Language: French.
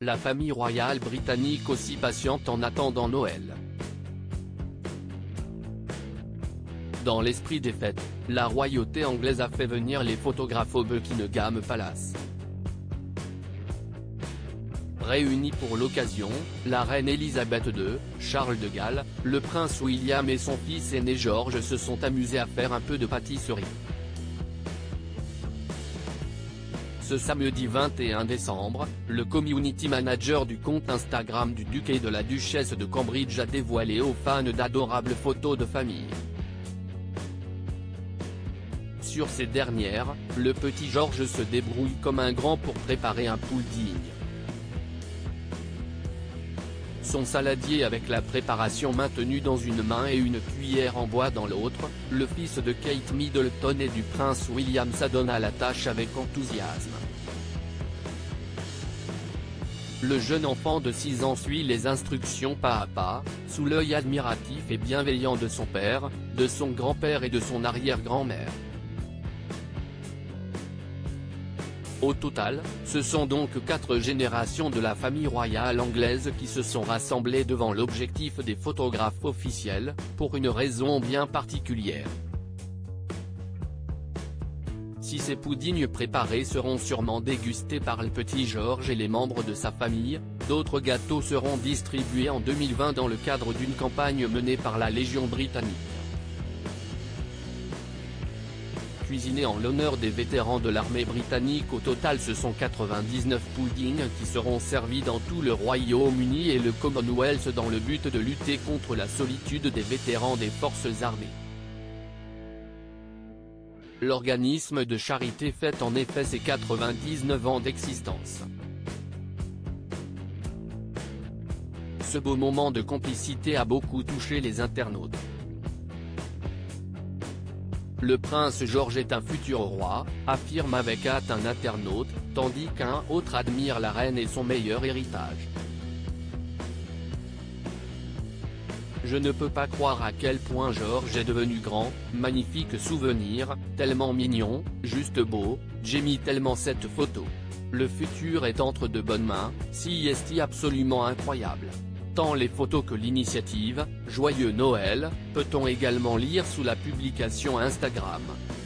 la famille royale britannique aussi patiente en attendant Noël. Dans l'esprit des fêtes, la royauté anglaise a fait venir les photographes au Buckingham Palace. Réunis pour l'occasion, la reine Elisabeth II, Charles de Galles, le prince William et son fils aîné George se sont amusés à faire un peu de pâtisserie. Ce samedi 21 décembre, le community manager du compte Instagram du duc et de la duchesse de Cambridge a dévoilé aux fans d'adorables photos de famille. Sur ces dernières, le petit George se débrouille comme un grand pour préparer un pudding. Son saladier avec la préparation maintenue dans une main et une cuillère en bois dans l'autre, le fils de Kate Middleton et du prince William s'adonne à la tâche avec enthousiasme. Le jeune enfant de 6 ans suit les instructions pas à pas, sous l'œil admiratif et bienveillant de son père, de son grand-père et de son arrière-grand-mère. Au total, ce sont donc 4 générations de la famille royale anglaise qui se sont rassemblées devant l'objectif des photographes officiels, pour une raison bien particulière. Si ces puddings préparés seront sûrement dégustés par le petit George et les membres de sa famille, d'autres gâteaux seront distribués en 2020 dans le cadre d'une campagne menée par la Légion britannique. Cuisinés en l'honneur des vétérans de l'armée britannique. Au total ce sont 99 puddings qui seront servis dans tout le Royaume-Uni et le Commonwealth dans le but de lutter contre la solitude des vétérans des forces armées. L'organisme de charité fête en effet ses 99 ans d'existence. Ce beau moment de complicité a beaucoup touché les internautes. Le prince George est un futur roi, affirme avec hâte un internaute, tandis qu'un autre admire la reine et son meilleur héritage. Je ne peux pas croire à quel point George est devenu grand, magnifique souvenir, tellement mignon, juste beau, j'ai mis tellement cette photo. Le futur est entre de bonnes mains, si est absolument incroyable. Tant les photos que l'initiative, joyeux Noël, peut-on également lire sous la publication Instagram.